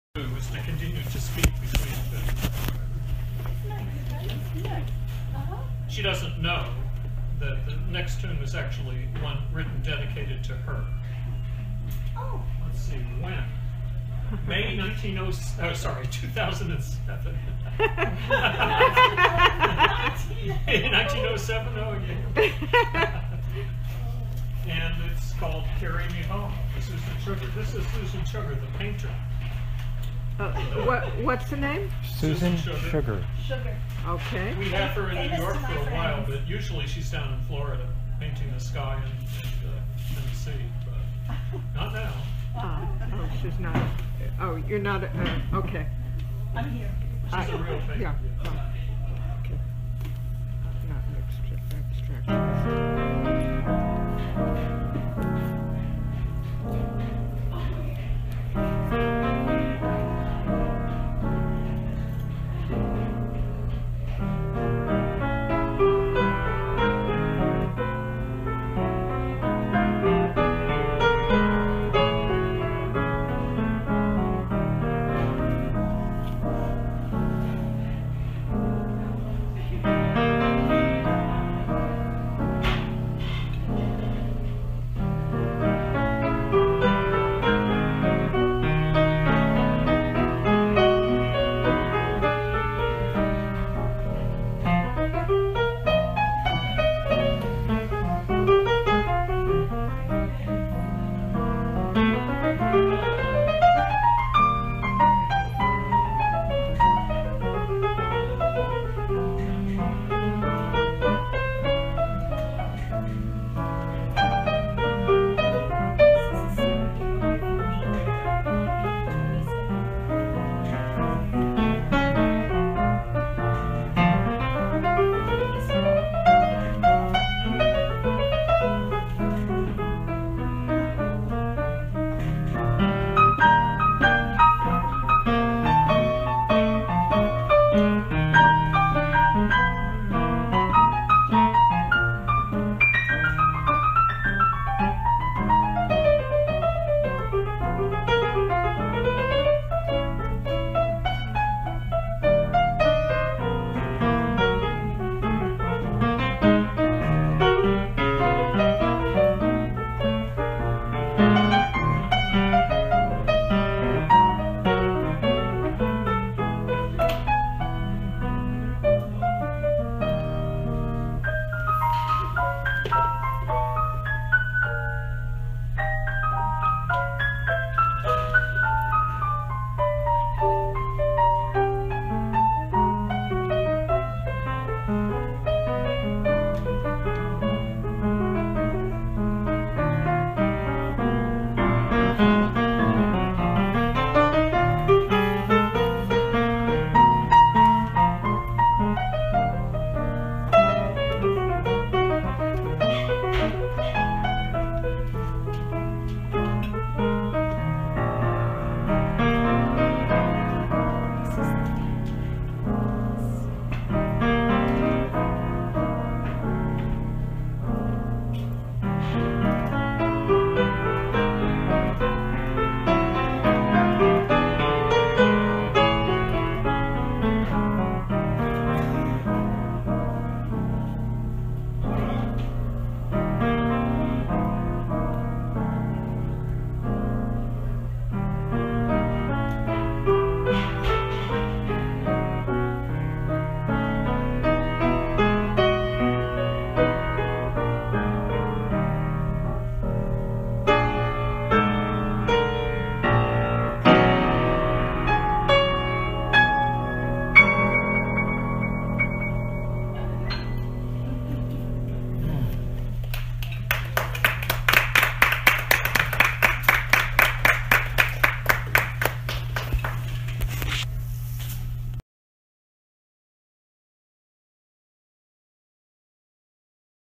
is to continue to speak between two. She doesn't know that the next tune is actually one written dedicated to her. Oh. Let's see, when? May 2007. 1907, oh yeah. And it's called Carry Me Home, Susan Sugar. This is Susan Sugar, the painter. What's the name? Susan Sugar. Sugar. Okay. We have her in New Famous York to my for a while, friends. but usually she's down in Florida painting the sky and the sea, but not now. Oh, she's not. Oh, you're not. Okay. I'm here. She's a real painter. Yeah. Yeah.